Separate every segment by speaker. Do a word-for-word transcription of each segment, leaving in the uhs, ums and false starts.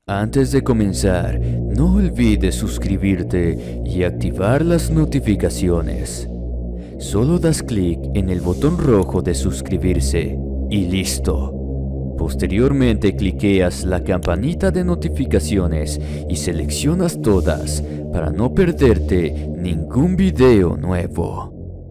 Speaker 1: Antes de comenzar, no olvides suscribirte y activar las notificaciones. Solo das clic en el botón rojo de suscribirse y listo. Posteriormente cliqueas la campanita de notificaciones y seleccionas todas para no perderte ningún video nuevo.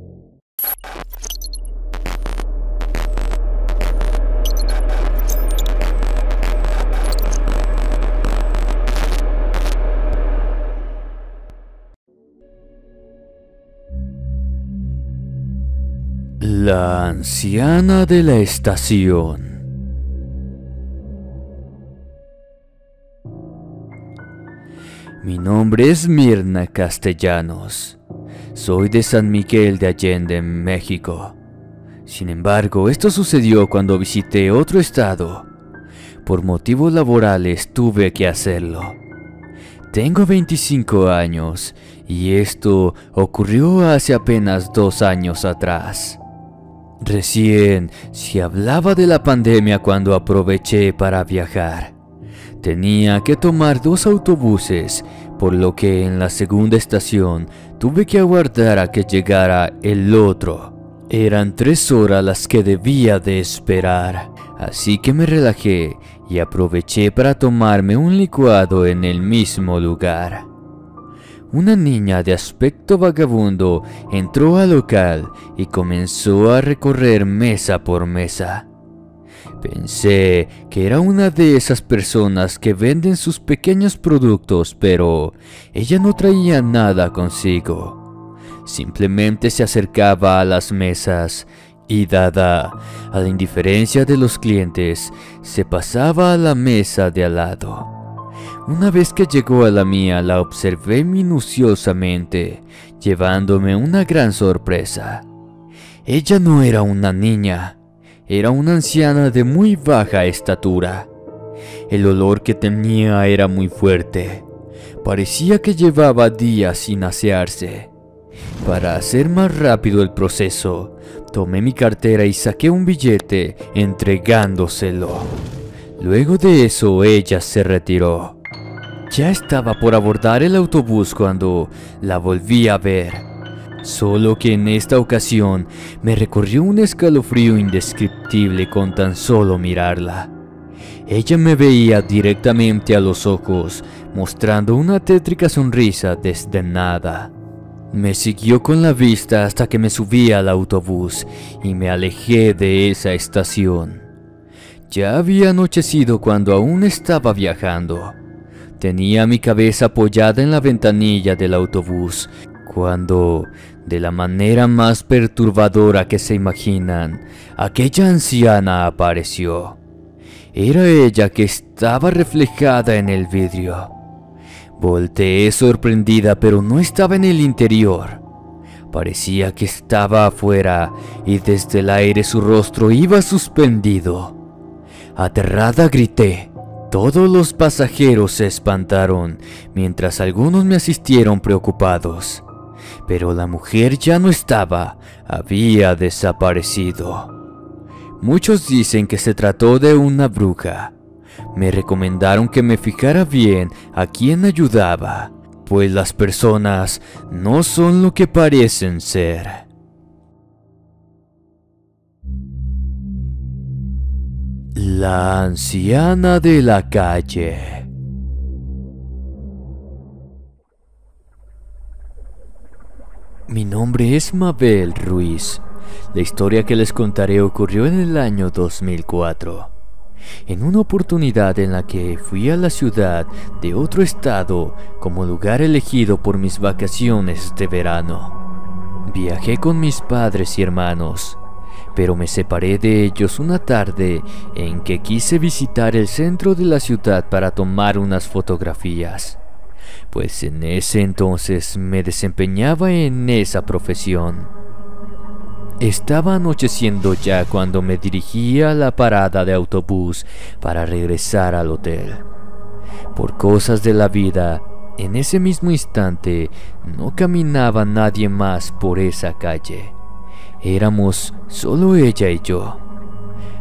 Speaker 1: La anciana de la estación. Mi nombre es Mirna Castellanos. Soy de San Miguel de Allende, México. Sin embargo, esto sucedió cuando visité otro estado. Por motivos laborales tuve que hacerlo. Tengo veinticinco años y esto ocurrió hace apenas dos años atrás. Recién se hablaba de la pandemia cuando aproveché para viajar. Tenía que tomar dos autobuses, por lo que en la segunda estación tuve que aguardar a que llegara el otro. Eran tres horas las que debía de esperar, así que me relajé y aproveché para tomarme un licuado en el mismo lugar. Una niña de aspecto vagabundo entró al local y comenzó a recorrer mesa por mesa. Pensé que era una de esas personas que venden sus pequeños productos, pero ella no traía nada consigo. Simplemente se acercaba a las mesas y, dada a la indiferencia de los clientes, se pasaba a la mesa de al lado. Una vez que llegó a la mía, la observé minuciosamente, llevándome una gran sorpresa. Ella no era una niña, era una anciana de muy baja estatura. El olor que tenía era muy fuerte. Parecía que llevaba días sin asearse. Para hacer más rápido el proceso, tomé mi cartera y saqué un billete entregándoselo. Luego de eso, ella se retiró. Ya estaba por abordar el autobús cuando la volví a ver. Solo que en esta ocasión me recorrió un escalofrío indescriptible con tan solo mirarla. Ella me veía directamente a los ojos, mostrando una tétrica sonrisa desdenada. Me siguió con la vista hasta que me subí al autobús y me alejé de esa estación. Ya había anochecido cuando aún estaba viajando. Tenía mi cabeza apoyada en la ventanilla del autobús, cuando, de la manera más perturbadora que se imaginan, aquella anciana apareció. Era ella que estaba reflejada en el vidrio. Volteé sorprendida, pero no estaba en el interior. Parecía que estaba afuera y desde el aire su rostro iba suspendido. Aterrada grité. Todos los pasajeros se espantaron, mientras algunos me asistieron preocupados. Pero la mujer ya no estaba, había desaparecido. Muchos dicen que se trató de una bruja. Me recomendaron que me fijara bien a quién ayudaba, pues las personas no son lo que parecen ser. La anciana de la calle. Mi nombre es Mabel Ruiz. La historia que les contaré ocurrió en el año dos mil cuatro. En una oportunidad en la que fui a la ciudad de otro estado como lugar elegido por mis vacaciones de verano. Viajé con mis padres y hermanos, pero me separé de ellos una tarde en que quise visitar el centro de la ciudad para tomar unas fotografías, pues en ese entonces me desempeñaba en esa profesión. Estaba anocheciendo ya cuando me dirigía a la parada de autobús para regresar al hotel. Por cosas de la vida, en ese mismo instante no caminaba nadie más por esa calle. Éramos solo ella y yo.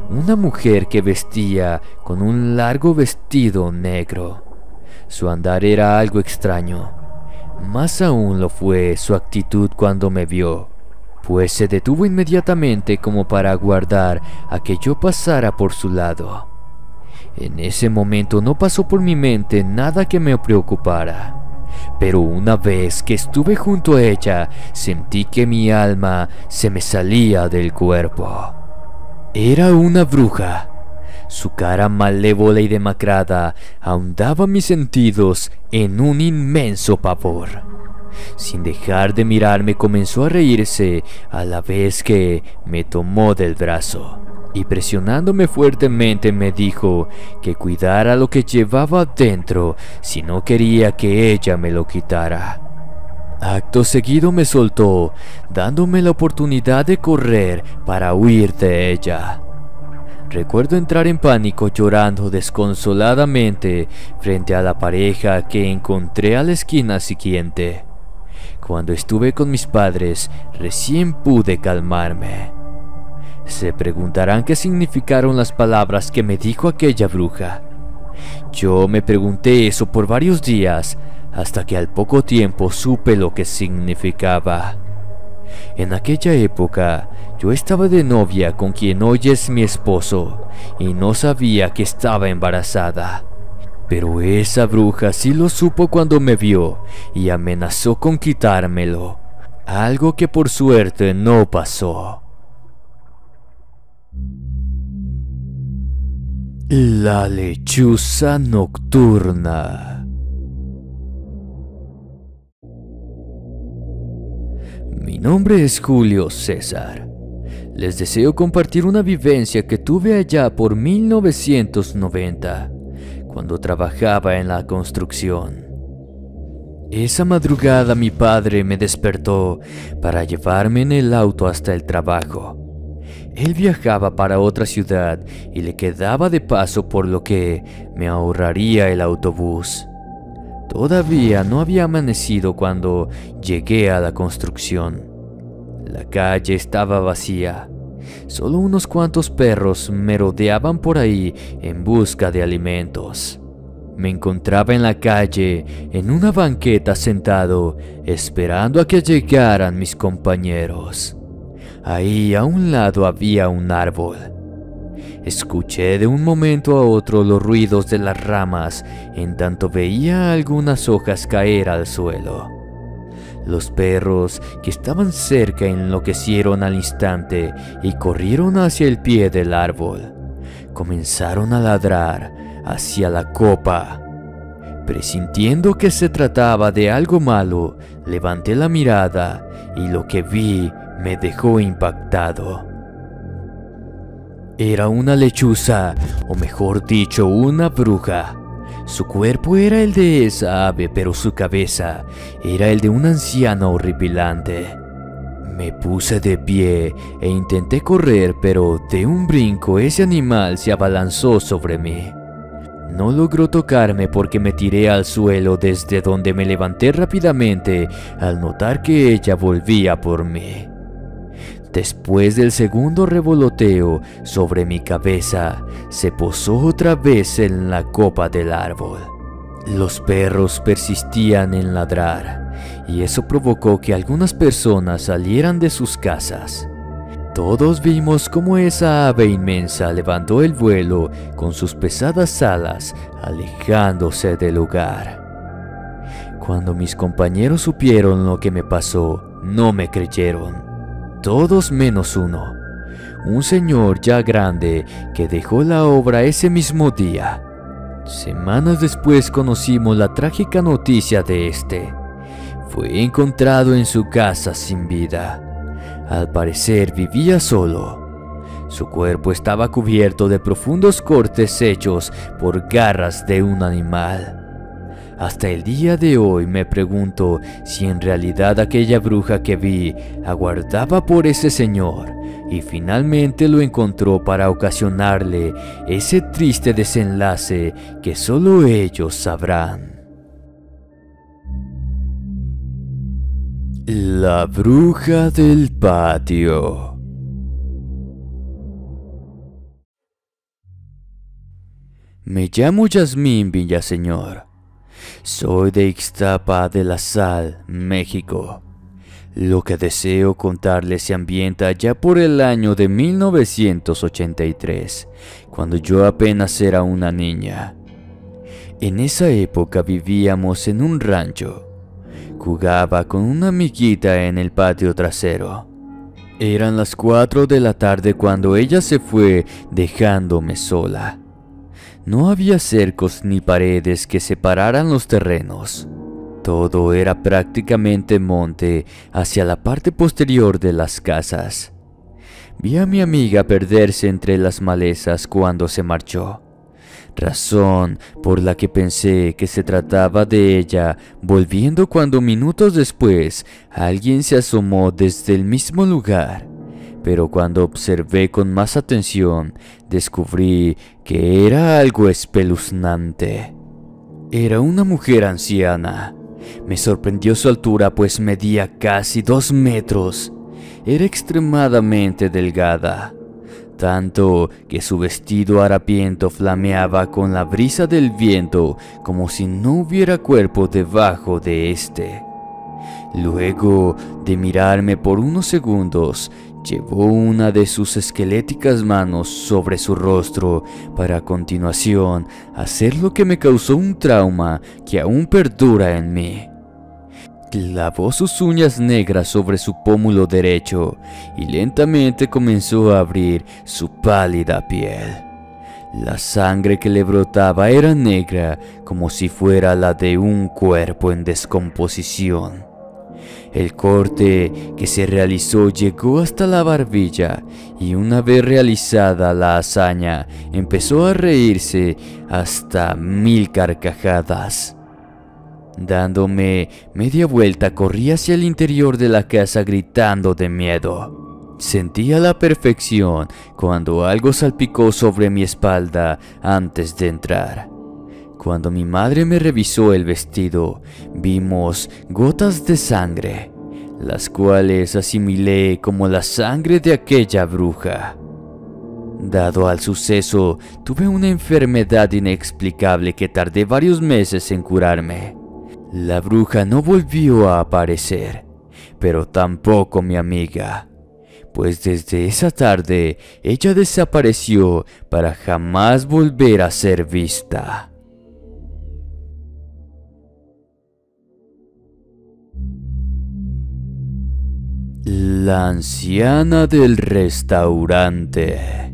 Speaker 1: una mujer que vestía con un largo vestido negro. Su andar era algo extraño. Más aún lo fue su actitud cuando me vio, pues se detuvo inmediatamente como para aguardar a que yo pasara por su lado. En ese momento no pasó por mi mente nada que me preocupara, pero una vez que estuve junto a ella, sentí que mi alma se me salía del cuerpo. Era una bruja. Su cara malévola y demacrada ahondaba mis sentidos en un inmenso pavor. Sin dejar de mirarme, comenzó a reírse a la vez que me tomó del brazo y, presionándome fuertemente, me dijo que cuidara lo que llevaba dentro si no quería que ella me lo quitara. Acto seguido me soltó, dándome la oportunidad de correr para huir de ella. Recuerdo entrar en pánico, llorando desconsoladamente frente a la pareja que encontré a la esquina siguiente. Cuando estuve con mis padres, recién pude calmarme. Se preguntarán qué significaron las palabras que me dijo aquella bruja. Yo me pregunté eso por varios días, hasta que al poco tiempo supe lo que significaba. En aquella época, yo estaba de novia con quien hoy es mi esposo, y no sabía que estaba embarazada. Pero esa bruja sí lo supo cuando me vio y amenazó con quitármelo, algo que por suerte no pasó. La lechuza nocturna. Mi nombre es Julio César. Les deseo compartir una vivencia que tuve allá por mil novecientos noventa, cuando trabajaba en la construcción. Esa madrugada mi padre me despertó para llevarme en el auto hasta el trabajo. Él viajaba para otra ciudad y le quedaba de paso, por lo que me ahorraría el autobús. Todavía no había amanecido cuando llegué a la construcción. La calle estaba vacía. Solo unos cuantos perros merodeaban por ahí en busca de alimentos. Me encontraba en la calle, en una banqueta sentado, esperando a que llegaran mis compañeros. Ahí a un lado había un árbol. Escuché de un momento a otro los ruidos de las ramas, en tanto veía algunas hojas caer al suelo. Los perros que estaban cerca enloquecieron al instante y corrieron hacia el pie del árbol. Comenzaron a ladrar hacia la copa. Presintiendo que se trataba de algo malo, levanté la mirada y lo que vi me dejó impactado. Era una lechuza, o mejor dicho, una bruja. Su cuerpo era el de esa ave, pero su cabeza era el de un anciano horripilante. Me puse de pie e intenté correr, pero de un brinco ese animal se abalanzó sobre mí. No logró tocarme porque me tiré al suelo, desde donde me levanté rápidamente al notar que ella volvía por mí. Después del segundo revoloteo sobre mi cabeza, se posó otra vez en la copa del árbol. Los perros persistían en ladrar, y eso provocó que algunas personas salieran de sus casas. Todos vimos cómo esa ave inmensa levantó el vuelo con sus pesadas alas, alejándose del lugar. Cuando mis compañeros supieron lo que me pasó, no me creyeron. Todos menos uno, un señor ya grande que dejó la obra ese mismo día. Semanas después conocimos la trágica noticia de este. Fue encontrado en su casa sin vida. Al parecer vivía solo. Su cuerpo estaba cubierto de profundos cortes hechos por garras de un animal. Hasta el día de hoy me pregunto si en realidad aquella bruja que vi aguardaba por ese señor y finalmente lo encontró para ocasionarle ese triste desenlace que solo ellos sabrán. La bruja del patio. Me llamo Yasmín Villaseñor. Soy de Ixtapa de la Sal, México. Lo que deseo contarles se ambienta ya por el año de mil novecientos ochenta y tres, cuando yo apenas era una niña. En esa época vivíamos en un rancho. Jugaba con una amiguita en el patio trasero. Eran las cuatro de la tarde cuando ella se fue, dejándome sola. No había cercos ni paredes que separaran los terrenos. Todo era prácticamente monte hacia la parte posterior de las casas. Vi a mi amiga perderse entre las malezas cuando se marchó, razón por la que pensé que se trataba de ella volviendo cuando minutos después alguien se asomó desde el mismo lugar. Pero cuando observé con más atención, descubrí que era algo espeluznante. Era una mujer anciana. Me sorprendió su altura, pues medía casi dos metros. Era extremadamente delgada, tanto que su vestido harapiento flameaba con la brisa del viento como si no hubiera cuerpo debajo de este. Luego de mirarme por unos segundos, llevó una de sus esqueléticas manos sobre su rostro para a continuación hacer lo que me causó un trauma que aún perdura en mí. Clavó sus uñas negras sobre su pómulo derecho y lentamente comenzó a abrir su pálida piel. La sangre que le brotaba era negra como si fuera la de un cuerpo en descomposición. El corte que se realizó llegó hasta la barbilla y una vez realizada la hazaña empezó a reírse hasta mil carcajadas. Dándome media vuelta corrí hacia el interior de la casa gritando de miedo. Sentí a la perfección cuando algo salpicó sobre mi espalda antes de entrar. Cuando mi madre me revisó el vestido, vimos gotas de sangre, las cuales asimilé como la sangre de aquella bruja. Dado al suceso, tuve una enfermedad inexplicable que tardé varios meses en curarme. La bruja no volvió a aparecer, pero tampoco mi amiga, pues desde esa tarde ella desapareció para jamás volver a ser vista. La anciana del restaurante.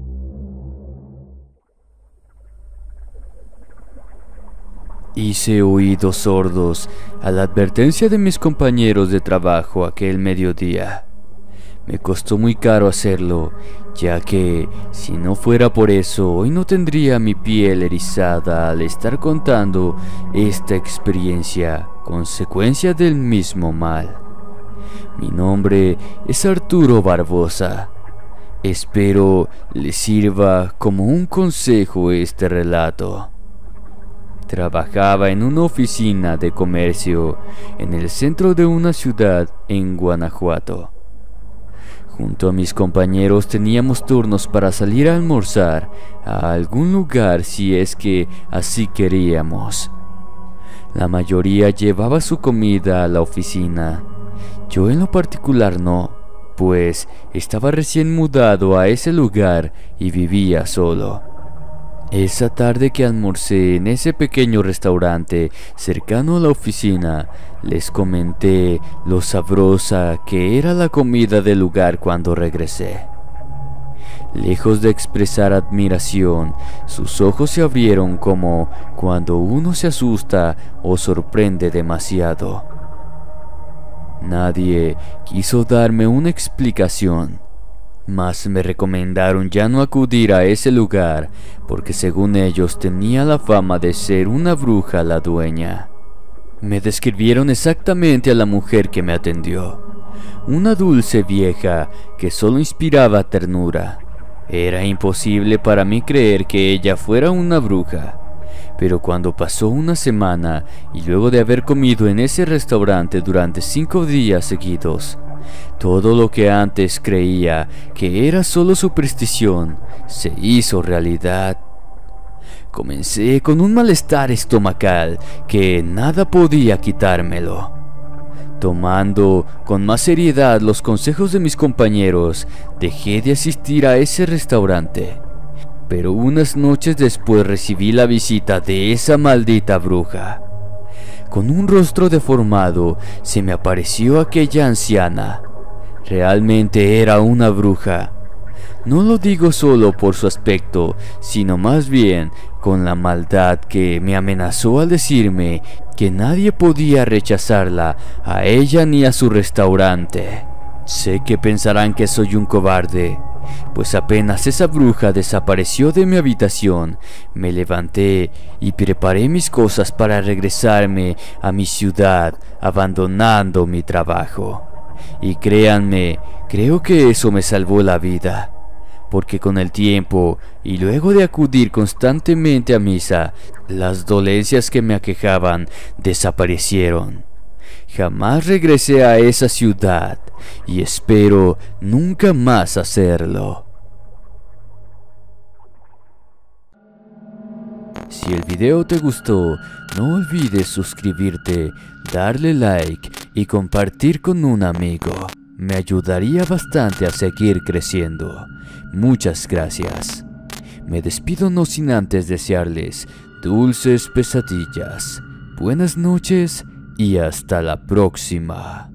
Speaker 1: Hice oídos sordos a la advertencia de mis compañeros de trabajo aquel mediodía. Me costó muy caro hacerlo, ya que si no fuera por eso, hoy no tendría mi piel erizada al estar contando esta experiencia, consecuencia del mismo mal. Mi nombre es Arturo Barbosa. Espero le sirva como un consejo este relato. Trabajaba en una oficina de comercio en el centro de una ciudad en Guanajuato. Junto a mis compañeros teníamos turnos para salir a almorzar a algún lugar si es que así queríamos. La mayoría llevaba su comida a la oficina. Yo en lo particular no, pues estaba recién mudado a ese lugar y vivía solo. Esa tarde que almorcé en ese pequeño restaurante cercano a la oficina, les comenté lo sabrosa que era la comida del lugar cuando regresé. Lejos de expresar admiración, sus ojos se abrieron como cuando uno se asusta o sorprende demasiado. Nadie quiso darme una explicación, mas me recomendaron ya no acudir a ese lugar porque según ellos tenía la fama de ser una bruja la dueña. Me describieron exactamente a la mujer que me atendió, una dulce vieja que solo inspiraba ternura. Era imposible para mí creer que ella fuera una bruja. Pero cuando pasó una semana y luego de haber comido en ese restaurante durante cinco días seguidos, todo lo que antes creía que era solo superstición se hizo realidad. Comencé con un malestar estomacal que nada podía quitármelo. Tomando con más seriedad los consejos de mis compañeros, dejé de asistir a ese restaurante. Pero unas noches después recibí la visita de esa maldita bruja. Con un rostro deformado se me apareció aquella anciana. Realmente era una bruja. No lo digo solo por su aspecto, sino más bien con la maldad que me amenazó al decirme que nadie podía rechazarla, a ella ni a su restaurante. Sé que pensarán que soy un cobarde, pues apenas esa bruja desapareció de mi habitación, me levanté y preparé mis cosas para regresarme a mi ciudad, abandonando mi trabajo. Y créanme, creo que eso me salvó la vida, porque con el tiempo, y luego de acudir constantemente a misa, las dolencias que me aquejaban desaparecieron. Jamás regresé a esa ciudad, y espero nunca más hacerlo. Si el video te gustó, no olvides suscribirte, darle like y compartir con un amigo. Me ayudaría bastante a seguir creciendo. Muchas gracias. Me despido no sin antes desearles dulces pesadillas. Buenas noches y hasta la próxima.